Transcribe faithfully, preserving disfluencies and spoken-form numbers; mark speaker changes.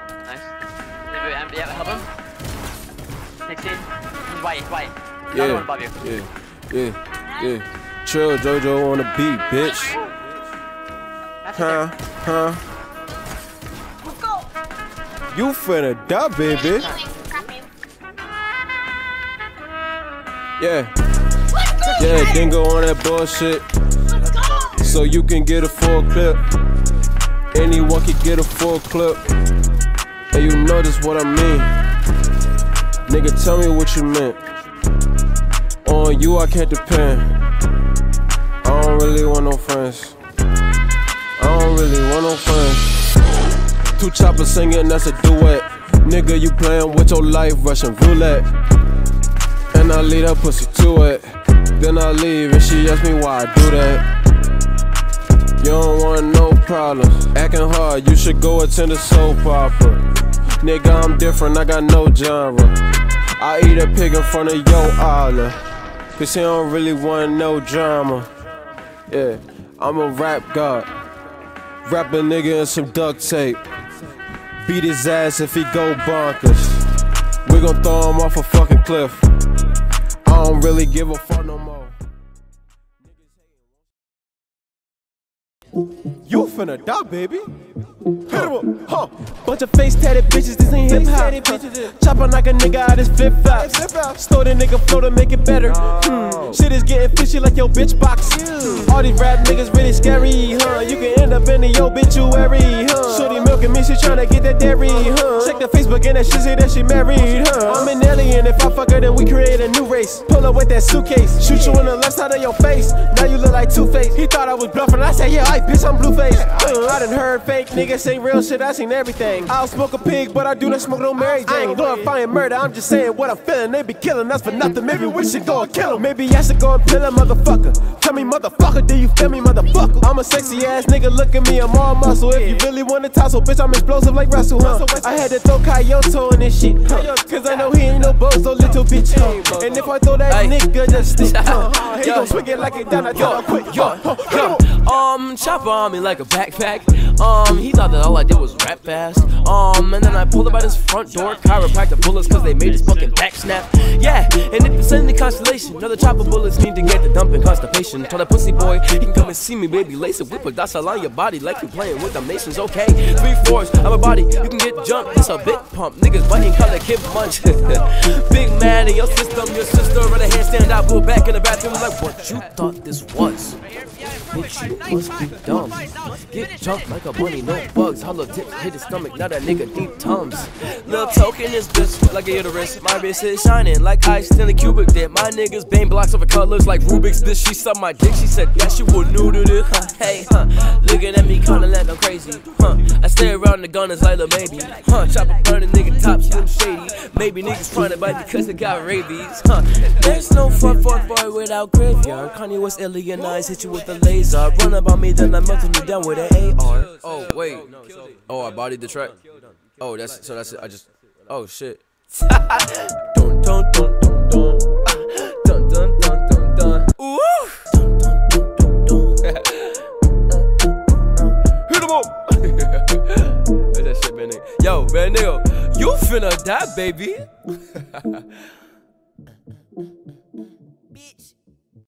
Speaker 1: Nice. Yeah, help him. sixteen. He's white, he's white. Another
Speaker 2: Yeah,
Speaker 1: one above you.
Speaker 2: yeah, yeah, yeah. Chill, JoJo on the beat, bitch.
Speaker 1: That's
Speaker 2: Huh,
Speaker 1: it
Speaker 2: huh.
Speaker 3: Let's go.
Speaker 2: You finna die, baby. Yeah, yeah, Dingo on that bullshit.
Speaker 3: Let's go.
Speaker 2: So you can get a full clip. Anyone can get a full clip. And you know this what I mean. Nigga, tell me what you meant. On you I can't depend. I don't really want no friends. I don't really want no friends. Two choppers singing, that's a duet. Nigga, you playing with your life, Russian roulette. And I lead that pussy to it. Then I leave and she asks me why I do that. You don't want no problems. Acting hard, you should go attend a soap opera. Nigga, I'm different, I got no genre. I eat a pig in front of your island. Cause he don't really want no drama. Yeah, I'm a rap god. Wrap a nigga in some duct tape. Beat his ass if he go bonkers. We gon' throw him off a fucking cliff. I don't really give a fuck no more. You finna die, baby. Hit him up, huh? Bunch of face tatted bitches, this ain't hip hop. Chop on like a nigga out his flip flops. Store the nigga flow to make it better. Hmm. Shit is getting fishy like your bitch box. All these rap niggas really scary, huh? You can end up in the obituary, huh? Shorty milking me, she tryna get that dairy, huh? Check the Facebook and that shit say that she married, huh? I'm an alien, if I fuck her then we create a new race. Pull up with that suitcase, shoot you in the left side of your face. Now you look like Two-Face. He thought I was bluffing, I said yeah, alright bitch, I'm Blueface. uh, I done heard fake niggas say real shit, I seen everything. I'll smoke a pig, but I do not smoke no Mary Jane. I ain't glorifying murder, I'm just saying what I'm feeling. They be killing us for nothing, maybe we should go and kill 'em. Maybe I should go and pill a motherfucker. Tell me motherfucker, do you feel me motherfucker? I'm a sexy ass nigga, look at me, I'm all muscle. If you really wanna tussle, bitch, I'm explosive like Russell, huh? I had to throw Kyoto in this shit, huh? Cause I know he ain't no bozo, little bitch, huh? And if I throw that nigga, just stick, huh? He gon' swing it like it down, I tell him quick, yo, yo.
Speaker 4: Um, chopper on me like a backpack. Um, he thought that all I did was rap fast. Um, and then I pulled up at his front door, chiropractor bullets, cause they made his fucking back snap. Yeah, and if it's in the constellation, another chopper bullets need to get the dumping constipation. Tell that pussy boy, he can come and see me, baby. Lace it, whip a dots along your body like you playing with them nations, okay? Three fours, I'm a body, you can get jumped. It's a big pump, niggas biting, call that kid munch. Big man in your system, your sister in a handstand, I pull back in the bathroom like what you thought this was. Bitch, you must be dumb. Get jumped like a bunny, no bugs. Hollow tip hit his stomach, now that nigga deep tums. Lil' token is bitch like a uterus. My wrist is shining like ice in a cubic dip. My niggas bang blocks over colors like Rubik's. This she sucked my dick, she said yeah, she was new to this. Huh, hey, huh, looking at me kinda like I'm crazy. Huh, I stay around the gunners like a maybe. Huh, chopper burning nigga top slim shady. Maybe niggas trying to bite because they got rabies. Huh, there's no fun for a boy without graveyard. Kanye was alien eyes, hit you with the laser. Run about me, then I'm melting you down with an A R. Oh, wait. Oh, I bodied the track. Oh, that's so that's it. I just. Oh, shit. Dun dun dun dun dun. Dun dun dun dun dun. Ooh. Dun dun dun dun dun. Hit him up. That's that shit, man. Nigga. Yo, man, nigga, you finna die, baby.